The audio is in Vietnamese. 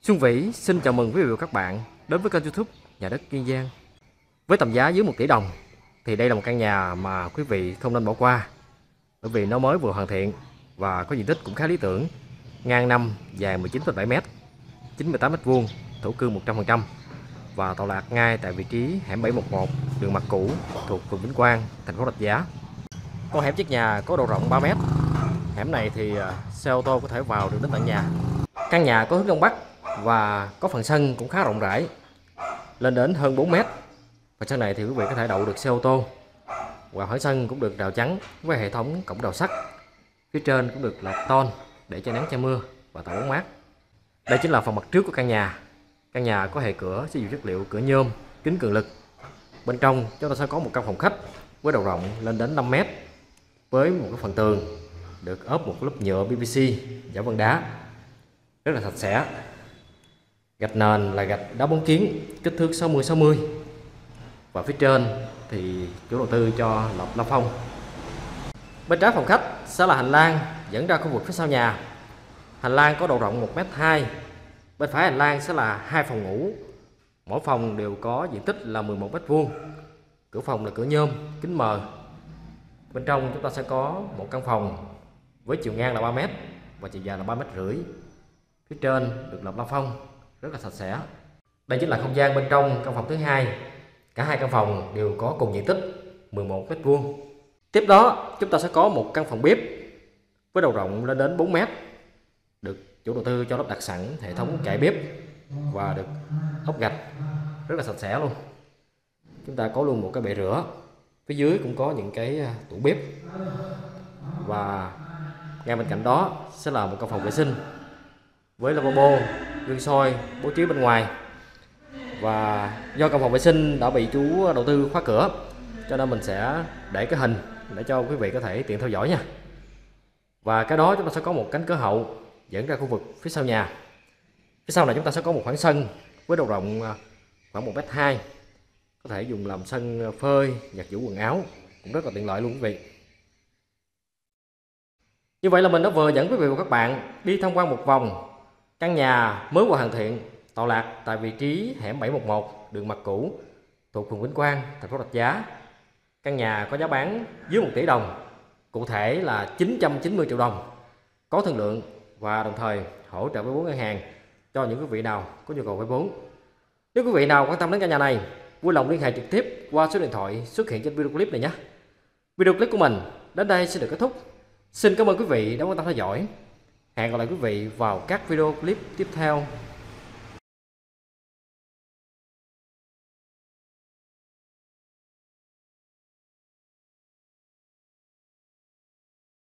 Xuân Vĩ xin chào mừng quý vị và các bạn đến với kênh YouTube Nhà đất Kiên Giang. Với tầm giá dưới 1 tỷ đồng thì đây là một căn nhà mà quý vị không nên bỏ qua, bởi vì nó mới vừa hoàn thiện và có diện tích cũng khá lý tưởng, ngang 5, dài 19,7 m, 98 m2, thổ cư 100% và tọa lạc ngay tại vị trí hẻm 711 đường Mạc Cũ thuộc phường Vĩnh Quang, thành phố Rạch Giá. Con hẻm trước nhà có độ rộng 3 m. Hẻm này thì xe ô tô có thể vào được đến tận nhà. Căn nhà có hướng đông bắc và có phần sân cũng khá rộng rãi, lên đến hơn 4 m. Phần sân này thì quý vị có thể đậu được xe ô tô, và khoảng sân cũng được rào chắn với hệ thống cổng rào sắt. Phía trên cũng được lợp tôn để che nắng che mưa và tạo bóng mát. Đây chính là phần mặt trước của căn nhà. Căn nhà có hệ cửa sử dụng chất liệu cửa nhôm, kính cường lực. Bên trong chúng ta sẽ có một căn phòng khách với độ rộng lên đến 5 m, với một cái phần tường được ốp một lớp nhựa PVC giả vân đá rất là sạch sẽ. Gạch nền là gạch đá bóng kiến kích thước 60-60, và phía trên thì chủ đầu tư cho lợp la phong. Bên trái phòng khách sẽ là hành lang dẫn ra khu vực phía sau nhà. Hành lang có độ rộng 1,2 m. Bên phải hành lang sẽ là 2 phòng ngủ, mỗi phòng đều có diện tích là 11 m2. Cửa phòng là cửa nhôm kính mờ. Bên trong chúng ta sẽ có một căn phòng với chiều ngang là 3 m và chiều dài là 3,5 m. Phía trên được lợp la phong rất là sạch sẽ. Đây chính là không gian bên trong căn phòng thứ hai. Cả hai căn phòng đều có cùng diện tích 11 m2. Tiếp đó chúng ta sẽ có một căn phòng bếp với độ rộng lên đến 4 m, được chủ đầu tư cho lắp đặt sẵn hệ thống chạy bếp và được ốp gạch rất là sạch sẽ luôn. Chúng ta có luôn một cái bệ rửa, phía dưới cũng có những cái tủ bếp, và ngay bên cạnh đó sẽ là một căn phòng vệ sinh với lavabo, gương soi bố trí bên ngoài. Và do căn phòng vệ sinh đã bị chủ đầu tư khóa cửa, cho nên mình sẽ để cái hình để cho quý vị có thể tiện theo dõi nha. Và cái đó chúng ta sẽ có một cánh cửa hậu dẫn ra khu vực phía sau nhà. Phía sau này chúng ta sẽ có một khoảng sân với độ rộng khoảng 1,2 m, có thể dùng làm sân phơi, giặt giũ quần áo, cũng rất là tiện lợi luôn quý vị. Như vậy là mình đã vừa dẫn quý vị và các bạn đi tham quan một vòng căn nhà mới vừa hoàn thiện, tọa lạc tại vị trí hẻm 711 đường Mạc Cũ thuộc phường Vĩnh Quang, thành phố Rạch Giá. Căn nhà có giá bán dưới 1 tỷ đồng, cụ thể là 990 triệu đồng, có thương lượng và đồng thời hỗ trợ với vốn ngân hàng cho những quý vị nào có nhu cầu vay vốn. Nếu quý vị nào quan tâm đến căn nhà này, vui lòng liên hệ trực tiếp qua số điện thoại xuất hiện trên video clip này nhé. Video clip của mình đến đây sẽ được kết thúc. Xin cảm ơn quý vị đã quan tâm theo dõi. Hẹn gặp lại quý vị vào các video clip tiếp theo.